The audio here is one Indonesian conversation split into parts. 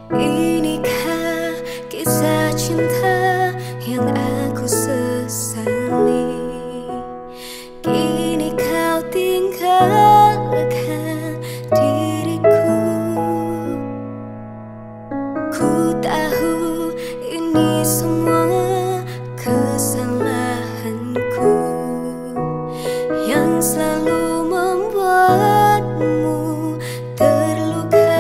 Inikah kisah cinta yang aku sesali? Kini kau tinggalkan diriku. Ku tahu ini semua kesalahanku yang selalu membuatmu terluka.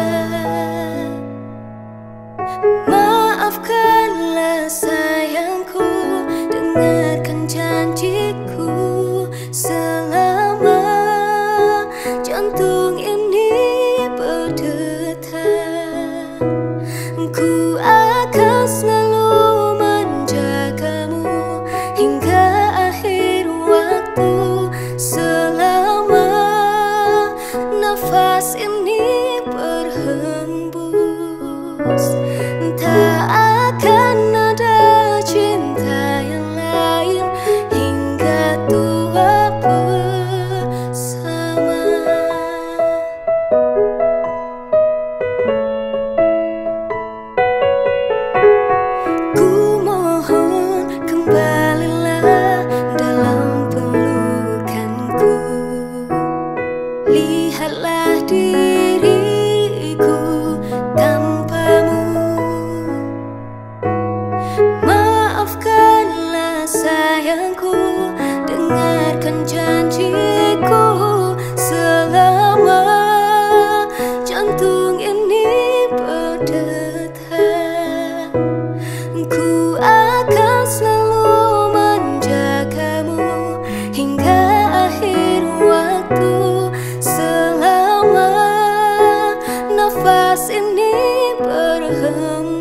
Maafkanlah sayangku, dengarkan janjiku. Selama jantung ini berdetak, ku akan selalu menjagamu hingga akhir waktu. Selama nafas ini berhembus, tak akan ada cinta yang lain hingga tua bersama. Ku mohon kembalilah dalam pelukanku. Lihatlah diriku tanpamu. Maafkanlah sayangku, dengarkan janjiku. Selama jantung ini berdetak, ku akan selalu menjagamu hingga akhir waktu. Selama nafas ini berhembus,